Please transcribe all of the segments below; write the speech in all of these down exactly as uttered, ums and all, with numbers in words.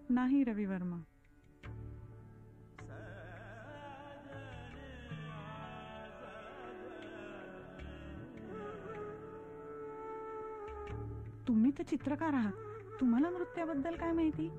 नाही रवि वर्मा. तुम्ही तर चित्रकार आहात, तुम्हाला नृत्याबद्दल काय माहिती?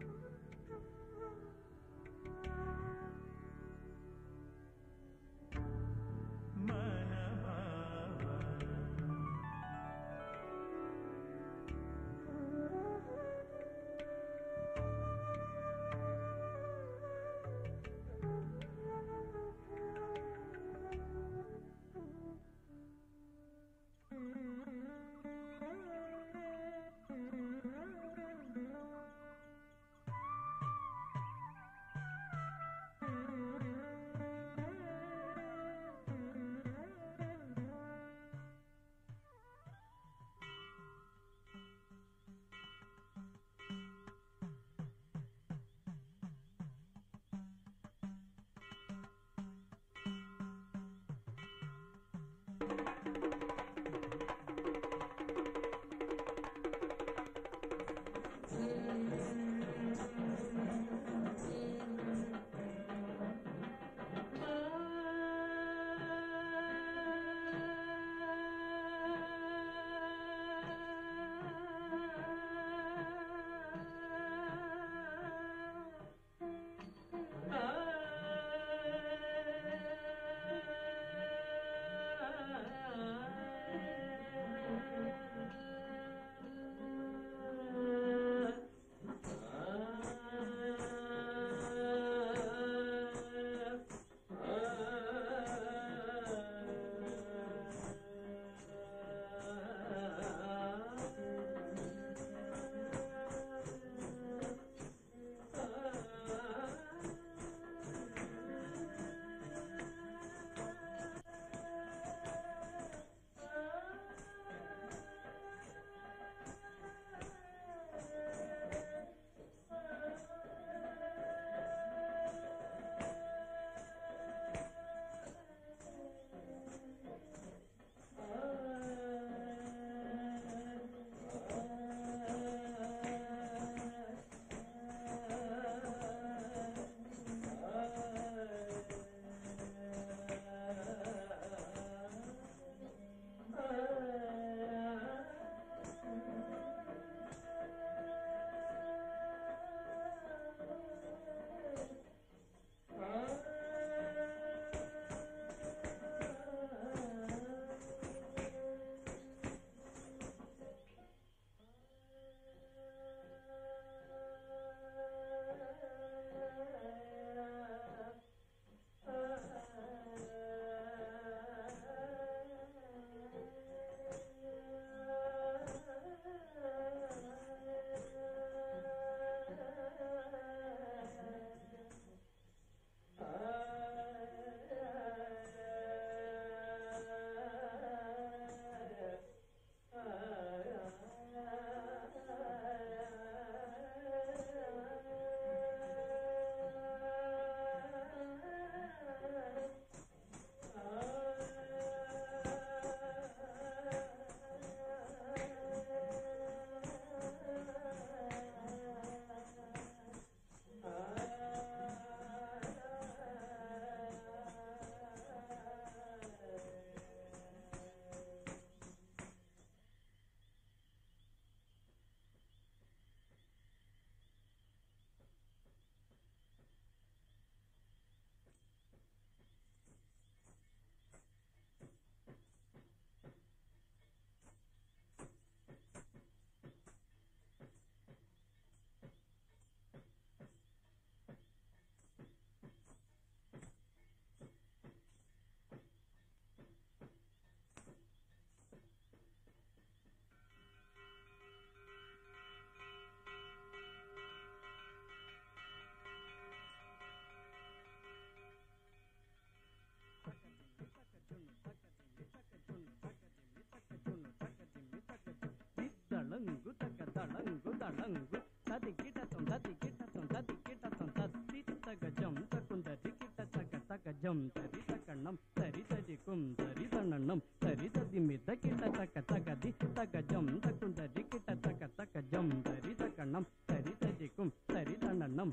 Jam tari takanam tari tari kum tari tananam tari tadi mita kita taka taka di taka jam takun tari kita taka taka jam tari takanam tari tadi kum tari tananam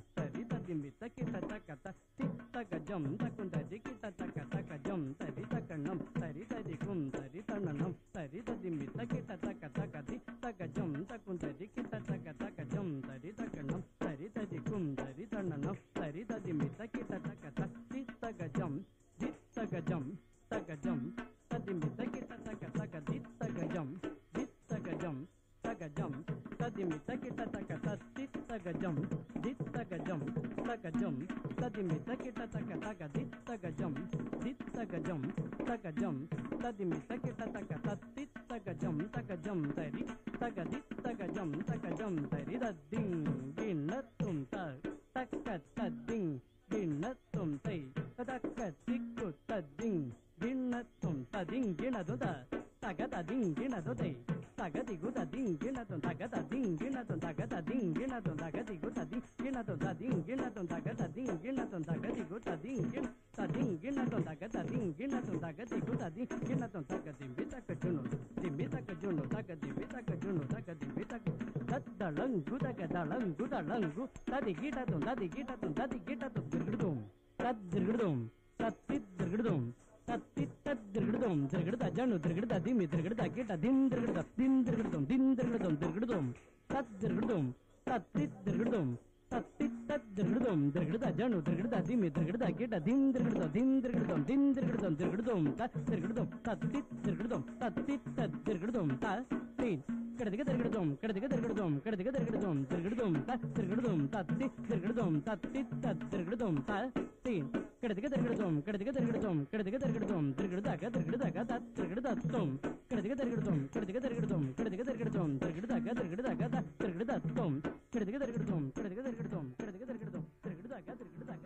தித்தகஜம் தகுந்ததி கிட்ட தக்க தகஜம் தரி தக்கண்ணம் தரி ததிக்கும் தரி தண்ணனம் தரி ததிமித்த கிட்ட தக்க தகதி தகஜம் தகுந்ததி கிட்ட தக்க தகஜம் தரி தக்கண்ணம் தரி ததிக்கும் தரி தண்ணனம் தரி ததிமித்த கிட்ட தக்க தித்தகஜம் தித்தகஜம் தகஜம் ததிமித்த கிட்ட தக்க தகதி தகஜம் தித்தகஜம் தகஜம் ததிமித்த கிட்ட தக்க தித்தகஜம் தித்தகஜம் தகஜம் ததிமித்த கிட்ட தக்க தகதி தகஜம் தித்தகஜம் தகஜம் ததிமித்த கிட்ட தக்க தித்தகஜம் தகஜம் தரி தகதி தகஜம் தகஜம் தரி தத்திங் கிண்ணத்தும் தக்க தத்திங் கிண்ணத்தும் தை தக்க திக்கு தத்திங் கிண்ணத்தும் ததிங் கிணதுத தகததிங் கிணதுதை தகதிகு ததிங் கிணத்தும் தகததிங் கிணத்தும் தகததிங் கிணத்தும் தகதிகு ததிங் கிணத்தும் ததிங் கிணத்தும் தகததிங் கிணத்தும் தகதிகு ததிங் கிண ததிங் கிணத்தும் தகததிங் கிணத்தும் தகதிகு ததிங் கிணத்தும் தகதிம்பி தக்கஜுனு திம்பி தக்கஜுனு தகதிம்பி தக்கஜுனு தகதிம்பி தக்க தத்தளங்கு தகதளங்கு தளங்கு ததி கிடத்தும் ததி கிடத்தும் ததி கிடத்தும் திருகிடுதும் தத்திருகிடுதும் தத்தித்திருகிடுதும் தத்தி தத்திருகிடுதும் திருகிடுத ஜனு திருகிடுத திமி திருகிடுத கிட்ட தின் திருகிடுத தின் திருகிடுதும் தின் திருகிடுதும் திருகிடுதும் தத்திருகிடுதும் தத்தி திருகிடுதும் தத்தி தத்திருகிடுதும் திருகிடுத ஜனு திருகிடுத திமி திருகிடுத கிட்ட தின் திருகிடுத தின் திருகிடுதும் தின் திருகிடுதும் திருகிடுதும் தத்திருகிடுதும் தத்தி திருகிடுதும் தத்தி தத்திருகிடுதும் த தீன் கிடதிக திருகிடுதும் கிடதிக திருகிடுதும் கிடதிக திருகிடுதும் திருகிடுதும் தத்திருகிடுதும் தத்தி திருகிடுதும் தத்தி தத்திருகிடுதும் த தீன் கிடதிக திருகிடுதும் கிடதிக திருகிடுதும் கிடதிக திருகிடுதும் திருகிடுதாக திருகிடுதாக தத்திருகிடுதத்தும் கிடதிக திருகிடுதும் கிடதிக திருகிடுதும் கிடதிக திருகிடுதும் திருகிடுதாக திருகிடுதாக தத்திருகிடுதத்தும் கிடதிக திருகிடுதும் கிடதிக திருகிடுதும் கிடதிக திருகிடுதும் திருகிடுதாக திருகிடுதாக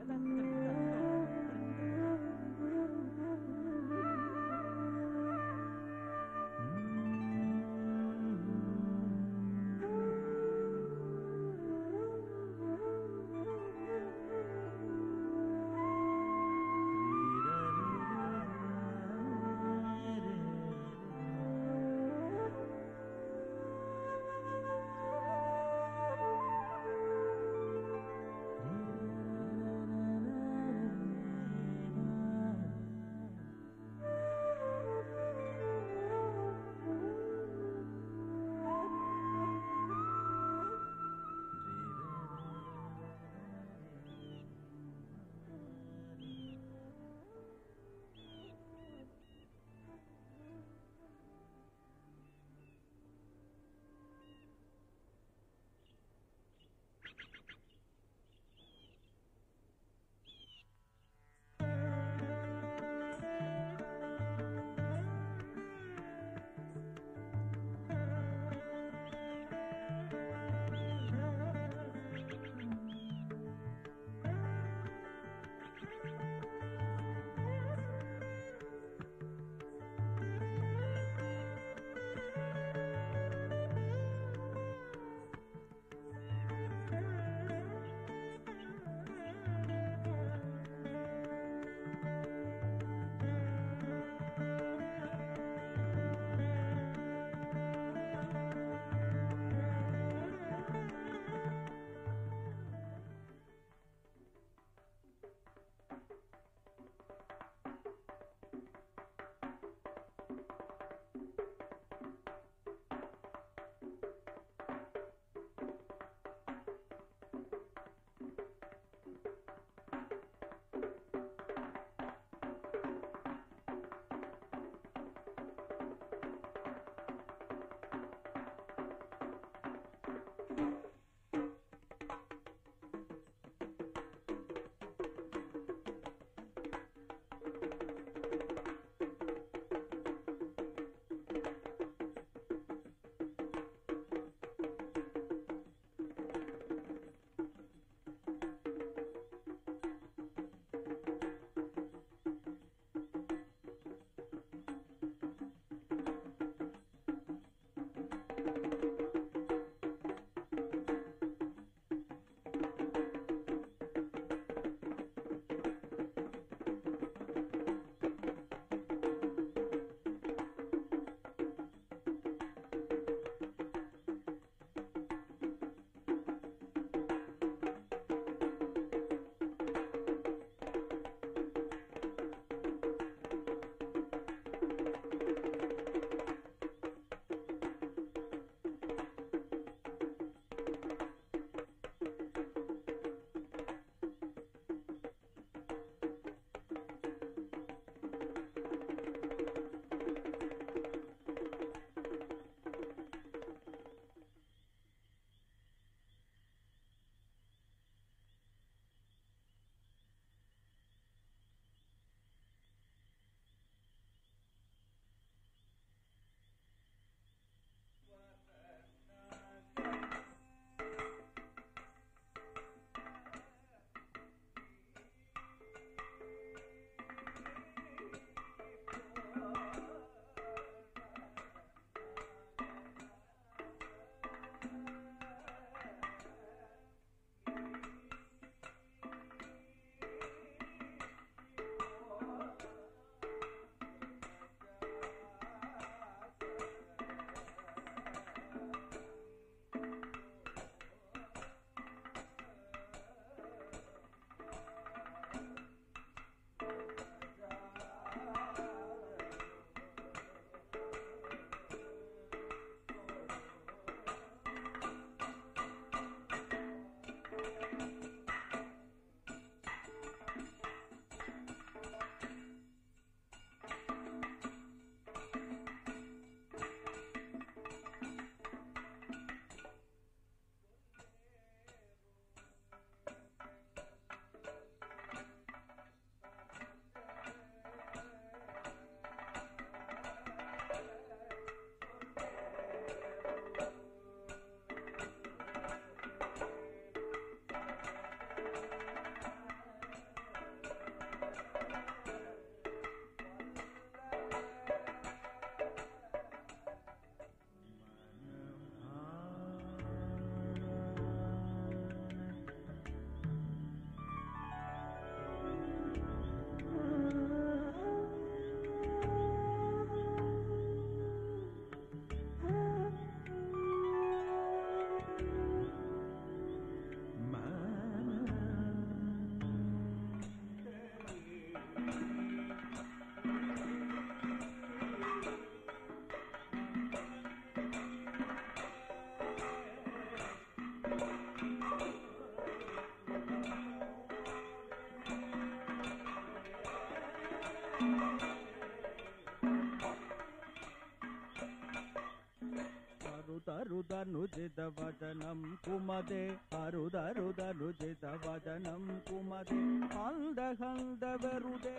अरुदरुदनुचितवचनं कुमदे अरुदरुदनुचितवचनं कुमदे हल्द हल्द वरुदे